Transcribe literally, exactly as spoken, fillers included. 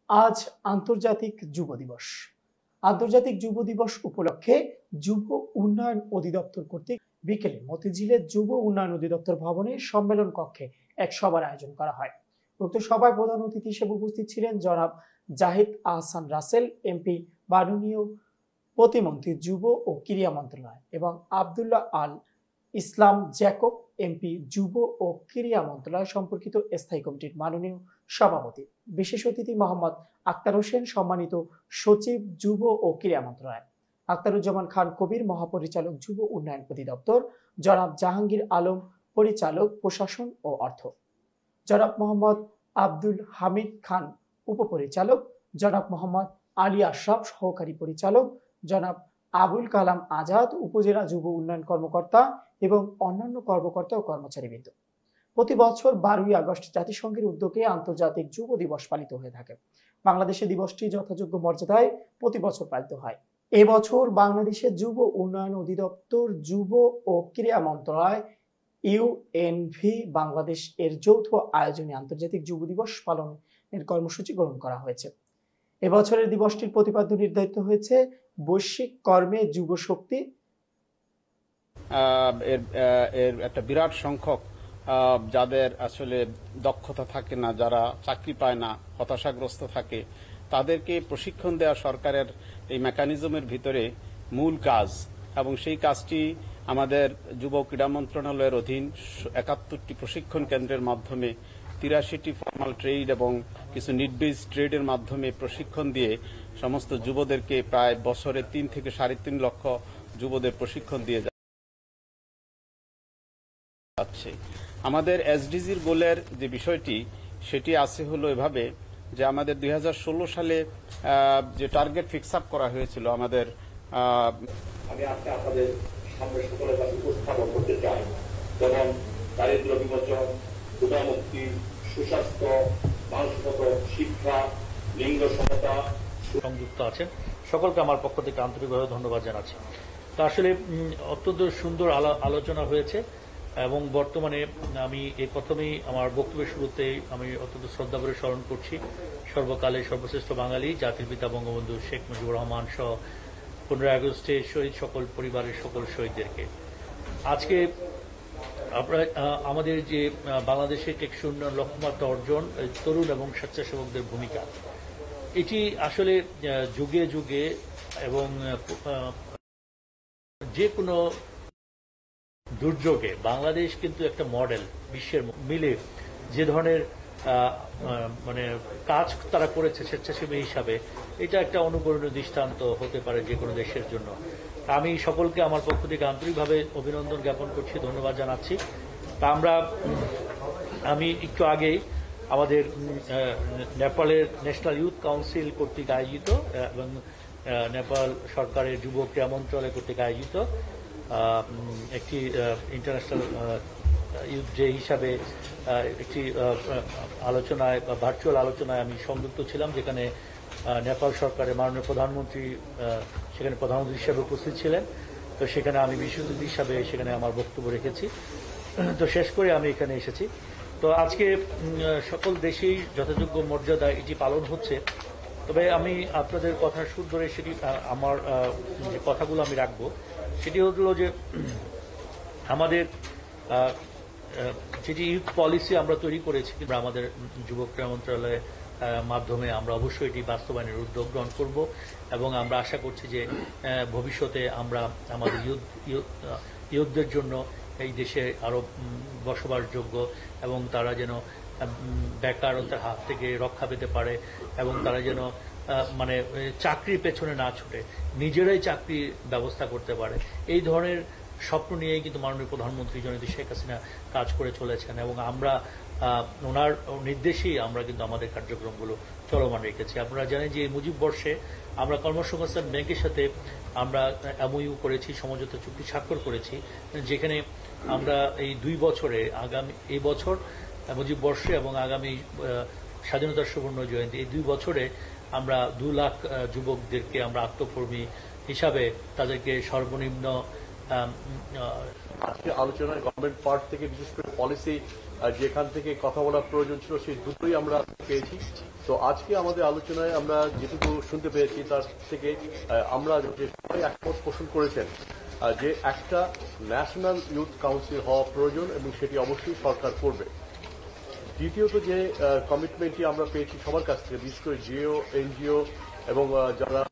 আজ আন্তর্জাতিক যুব দিবস। আন্তর্জাতিক যুব দিবস উপলক্ষে যুব উন্নয়ন অধিদপ্তর কর্তৃক বিকেলে মতিঝিলের যুব উন্নয়ন অধিদপ্তর ভবনে সম্মেলন কক্ষে এক সভার আয়োজন করা হয়। উক্ত সভায় প্রধান অতিথি হিসেবে উপস্থিত ছিলেন জনাব জাহিদ আহসান রাসেল এমপি, মাননীয় প্রতিমন্ত্রী যুব ও ক্রীড়া মন্ত্রণালয়, এবং আব্দুল্লাহ আল ইসলাম জ্যাকব এমপি, যুব ও ক্রীড়া মন্ত্রণালয় সম্পর্কিত স্থায়ী কমিটির মাননীয় সভাপতি। বিশেষ অতিথি মোহাম্মদ আক্তার হোসেন, সম্মানিত সচিব যুব ও ক্রীড়া মন্ত্রণালয়, আক্তারুজ্জামান খান কবির, মহাপরিচালক যুব উন্নয়ন অধিদপ্তর, জনাব জাহাঙ্গীর আলম, পরিচালক প্রশাসন ও অর্থ, জনাব মোহাম্মদ আব্দুল হামিদ খান, উপপরিচালক, জনাব মোহাম্মদ আলী আশরাফ, সহকারী পরিচালক, জনাব আবুল কালাম আজাদ, উপজেলা যুব উন্নয়ন কর্মকর্তা এবং অন্যান্য কর্মকর্তা ও কর্মচারীবৃন্দ। প্রতি বছর বারোই আগস্ট জাতিসংঘের উদ্যোগে আন্তর্জাতিক যুব দিবস পালিত হয়ে থাকে। বাংলাদেশে দিবসটি যথাযোগ্য মর্যাদায় প্রতি বছর পালিত হয়। এবছর বাংলাদেশের যুব উন্নয়ন অধিদপ্তর, যুব ও ক্রীড়া মন্ত্রণালয়, ইউএনভি বাংলাদেশ এর যৌথ আয়োজনে আন্তর্জাতিক যুব দিবস পালনের কর্মসূচি গ্রহণ করা হয়েছে। এবছরের দিবসটির প্রতিপাদ্য নির্ধারিত হয়েছে বৈশ্বিক কর্মে যুব শক্তি। এর একটা বিরাট সংখ্যক যাদের আসলে দক্ষতা থাকে না, যারা চাকরি পায় না, হতাশাগ্রস্ত থাকে, তাদেরকে প্রশিক্ষণ দেওয়া সরকারের এই মেকানিজমের ভিতরে মূল কাজ, এবং সেই কাজটি আমাদের যুব ক্রীড়া মন্ত্রণালয়ের অধীন একাত্তরটি প্রশিক্ষণ কেন্দ্রের মাধ্যমে তিরাশিটি ফর্মাল ট্রেড এবং কিছু নিড বেস ট্রেডের মাধ্যমে প্রশিক্ষণ দিয়ে সমস্ত যুবদেরকে প্রায় বছরে তিন থেকে সাড়ে তিন লক্ষ যুবদের প্রশিক্ষণ দিয়ে যাচ্ছে। আমাদের এসডিজির গোলের যে বিষয়টি, সেটি আছে হলো এভাবে যে আমাদের দুই হাজার ষোলো সালে যে টার্গেট ফিক্স আপ করা হয়েছিল আমাদের, আমি আজকে আপনাদের সামনে সকলের কাছে উপস্থাপন করতে চাই, যেমন দারিদ্র বিমোচন, ক্ষুধামুক্তি, সুস্বাস্থ্য, মানসিকতা, শিক্ষা, লিঙ্গ সমতা সংযুক্ত আছেন। সকলকে আমার পক্ষ থেকে আন্তরিকভাবে ধন্যবাদ জানাচ্ছি। তা আসলে অত্যন্ত সুন্দর আলোচনা হয়েছে, এবং বর্তমানে আমি এই প্রথমেই আমার বক্তব্যের শুরুতেই আমি অত্যন্ত শ্রদ্ধা করে স্মরণ করছি সর্বকালের সর্বশ্রেষ্ঠ বাঙালি জাতির পিতা বঙ্গবন্ধু শেখ মুজিবুর রহমান সহ পনেরোই আগস্টে শহীদ সকল পরিবারের সকল শহীদদেরকে। আজকে আমরা আমাদের যে বাংলাদেশের টেকসই উন্নয়ন লক্ষ্যমাত্রা অর্জন, তরুণ এবং স্বেচ্ছাসেবকদের ভূমিকা, এটি আসলে যুগে যুগে এবং যে কোনো দুর্যোগে বাংলাদেশ কিন্তু একটা মডেল, বিশ্বের মিলে যে ধরনের মানে কাজ তারা করেছে স্বেচ্ছাসেবী হিসাবে, এটা একটা অনুকরণীয় দৃষ্টান্ত হতে পারে যে কোনো দেশের জন্য। আমি সকলকে আমার পক্ষ থেকে আন্তরিকভাবে অভিনন্দন জ্ঞাপন করছি, ধন্যবাদ জানাচ্ছি। তা আমরা আমি একটু আগেই আমাদের নেপালের ন্যাশনাল ইউথ কাউন্সিল কর্তৃক আয়োজিত এবং নেপাল সরকারের যুব ক্রীড়া মন্ত্রণালয় কর্তৃক আয়োজিত একটি ইন্টারন্যাশনাল ইউথ ডে হিসাবে একটি আলোচনায় বা ভার্চুয়াল আলোচনায় আমি সংযুক্ত ছিলাম, যেখানে নেপাল সরকারের মাননীয় প্রধানমন্ত্রী সেখানে প্রধানমন্ত্রী হিসাবে উপস্থিত ছিলেন। তো সেখানে আমি বিশেষ অতিথি হিসাবে সেখানে আমার বক্তব্য রেখেছি। তো শেষ করে আমি এখানে এসেছি। তো আজকে সকল দেশেই যথাযোগ্য মর্যাদা এটি পালন হচ্ছে। তবে আমি আপনাদের কথা সুর ধরে সেটি আমার যে কথাগুলো আমি রাখবো, সেটি হলো যে আমাদের যেটি ইউথ পলিসি আমরা তৈরি করেছি, আমাদের যুব ক্রীড়া মন্ত্রণালয়ের মাধ্যমে আমরা অবশ্যই এটি বাস্তবায়নের উদ্যোগ গ্রহণ করব, এবং আমরা আশা করছি যে ভবিষ্যতে আমরা আমাদের ইউথ ইউথদের জন্য এই দেশে আরো বসবাসযোগ্য এবং তারা যেন বেকারত্বের হাত থেকে রক্ষা পেতে পারে, এবং তারা যেন মানে চাকরির পেছনে না ছুটে নিজেরাই চাকরির ব্যবস্থা করতে পারে। এই ধরনের স্বপ্ন নিয়েই কিন্তু মাননীয় প্রধানমন্ত্রী জননেত্রী শেখ হাসিনা কাজ করে চলেছেন, এবং আমরা ওনার নির্দেশেই আমরা কিন্তু আমাদের কার্যক্রমগুলো চলমান রেখেছি। আপনারা জানেন যে এই মুজিব বর্ষে আমরা কর্মসংস্থান ব্যাংকের সাথে আমরা এমওইউ করেছি, সমঝোতা চুক্তি স্বাক্ষর করেছি, যেখানে আমরা এই দুই বছরে আগামী এই বছর মুজিব বর্ষে এবং আগামী স্বাধীনতার সুবর্ণ জয়ন্তী, এই দুই বছরে আমরা দু লাখ যুবকদেরকে আমরা আত্মকর্মী হিসাবে তাদেরকে সর্বনিম্ন আজকে আলোচনায় গভর্নমেন্ট পার্ট থেকে বিশেষ করে পলিসি যেখান থেকে কথা বলার প্রয়োজন ছিল সেই দুটোই আমরা পেয়েছি। তো আজকে আমাদের আলোচনায় আমরা যেটুকু শুনতে পেয়েছি তার থেকে আমরা যে সবাই একমত পোষণ করেছেন যে একটা ন্যাশনাল ইউথ কাউন্সিল হওয়া প্রয়োজন এবং সেটি অবশ্যই সরকার করবে। দ্বিতীয়ত যে কমিটমেন্টটি আমরা পেয়েছি সবার কাছ থেকে, বিশেষ করে জিও, এনজিও এবং যারা